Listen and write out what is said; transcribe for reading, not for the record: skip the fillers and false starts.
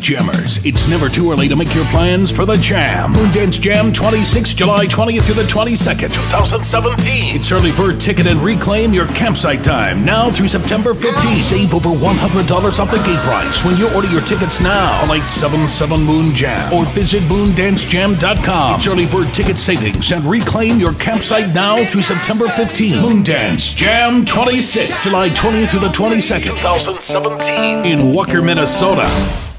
Jammers, it's never too early to make your plans for the Jam. Moondance Jam 26, July 20th through the 22nd, 2017. It's early bird ticket and reclaim your campsite time now through September 15th. Save over $100 off the gate price when you order your tickets now. Call 877 Moon Jam or visit moondancejam.com. It's early bird ticket savings and reclaim your campsite now through September 15th. Moondance Jam 26, July 20th through the 22nd, 2017 in Walker, Minnesota.